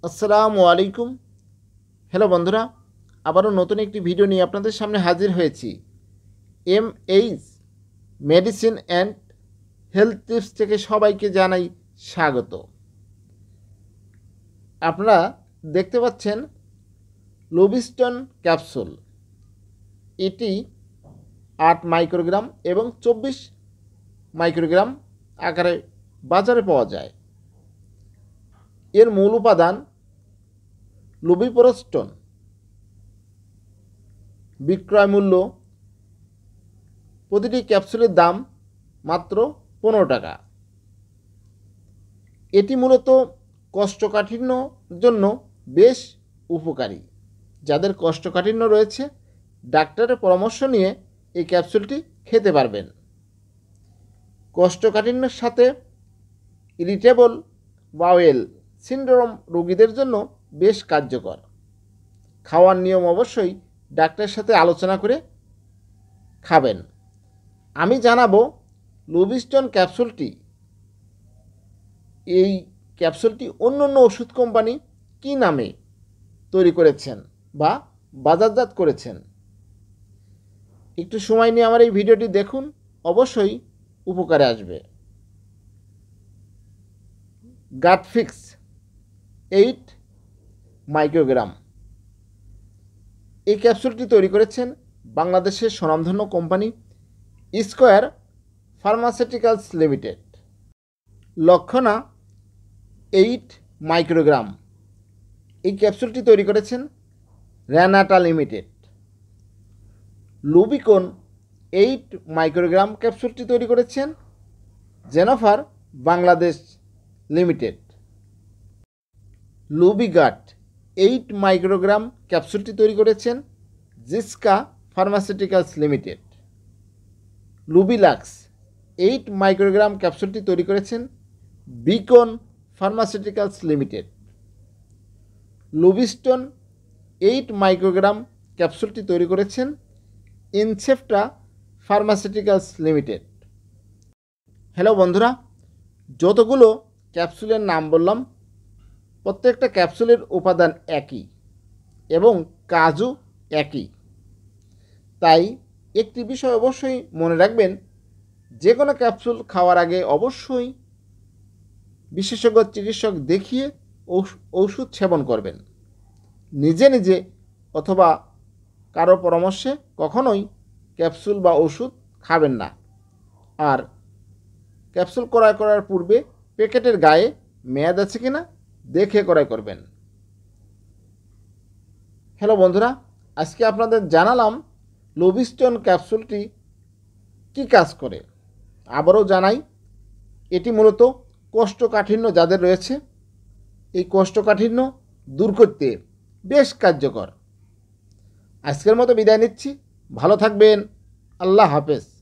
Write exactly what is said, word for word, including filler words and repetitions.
আসসালামু আলাইকুম। হ্যালো বন্ধুরা, আবারও নতুন একটি ভিডিও নিয়ে আপনাদের সামনে হাজির হয়েছি। M H medicine and health tips থেকে সবাইকে জানাই স্বাগত। আপনারা দেখতে পাচ্ছেন লোবিস্টন ক্যাপসুল। এটি আট মাইক্রোগ্রাম এবং চব্বিশ মাইক্রোগ্রাম আকারে বাজারে পাওয়া যায়। এর মূল উপাদান লুবিপ্রোস্টন। বিক্রয় মূল্য প্রতিটি ক্যাপসুলের দাম মাত্র পনেরো টাকা। এটি মূলত কোষ্ঠকাঠিন্যর জন্য বেশ উপকারী। যাদের কোষ্ঠকাঠিন্য রয়েছে ডাক্তারের পরামর্শ নিয়ে এই ক্যাপসুলটি খেতে পারবেন। কোষ্ঠকাঠিন্যের সাথে ইরিটেবল বাওয়েল সিনড্রোম রোগীদের জন্য বেশ কার্যকর। খাওয়ার নিয়ম অবশ্যই ডাক্তারের সাথে আলোচনা করে খাবেন। আমি জানাবো লোবিস্টন ক্যাপসুলটি এই ক্যাপসুলটি অন্য অন্য ওষুধ কোম্পানি কী নামে তৈরি করেছেন বা বাজারজাত করেছেন। একটু সময় নিয়ে আমার এই ভিডিওটি দেখুন, অবশ্যই উপকারে আসবে। Gut fix eight microgram. এই ক্যাপসুলটি তৈরি করেছেন বাংলাদেশের স্বনামধন্য কোম্পানি স্কোয়ার ফার্মাসিউটিক্যালস লিমিটেড। লক্ষণা এইট মাইক্রোগ্রাম। এই ক্যাপসুলটি তৈরি করেছেন Renata Limited. Lubicon eight microgram ক্যাপসুলটি তৈরি করেছেন জেনোফার Bangladesh Limited. Lubigut eight microgram ক্যাপসুলটি তৈরি করেছেন Ziska Pharmaceuticals Limited. Lubilax eight microgram ক্যাপসুলটি তৈরি করেছেন Beacon Pharmaceuticals Limited. Lubiston eight microgram ক্যাপসুলটি তৈরি করেছেন ইনসেপ্টা ফার্মাসিউটিক্যালস লিমিটেড। হ্যালো বন্ধুরা, যতগুলো ক্যাপসুলের নাম বললাম প্রত্যেকটা ক্যাপসুলের উপাদান একই এবং কাজও একই। তাই একটি বিষয় অবশ্যই মনে রাখবেন, যে কোনো ক্যাপসুল খাওয়ার আগে অবশ্যই বিশেষজ্ঞ চিকিৎসক দেখিয়ে ঔষধ সেবন করবেন। নিজে নিজে অথবা কারো পরামর্শে কখনোই ক্যাপসুল বা ওষুধ খাবেন না। আর ক্যাপসুল ক্রয় করার পূর্বে প্যাকেটের গায়ে মেয়াদ আছে কিনা দেখে ক্রয় করবেন। হ্যালো বন্ধুরা, আজকে আপনাদের জানালাম লোবিস্টন ক্যাপসুলটি কী কাজ করে। আবারও জানাই, এটি মূলত কোষ্ঠকাঠিন্য যাদের রয়েছে এই কোষ্ঠকাঠিন্য দূর করতে বেশ কার্যকর। আজকের মতো বিদায় নিচ্ছি। ভালো থাকবেন। আল্লাহ হাফেজ।